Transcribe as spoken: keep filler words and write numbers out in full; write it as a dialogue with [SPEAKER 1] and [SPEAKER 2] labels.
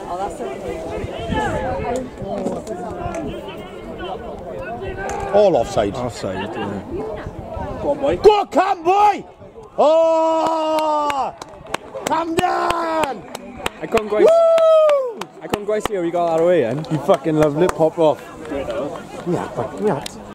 [SPEAKER 1] All offside.
[SPEAKER 2] Offside, yeah.
[SPEAKER 1] Go on, boy. Go, come, boy! Oh! Come down!
[SPEAKER 2] I couldn't quite.
[SPEAKER 1] Woo!
[SPEAKER 2] I couldn't quite see how he got that away, and
[SPEAKER 1] You fucking lovely. Pop off.
[SPEAKER 2] Great, though.
[SPEAKER 1] Yeah, but yeah.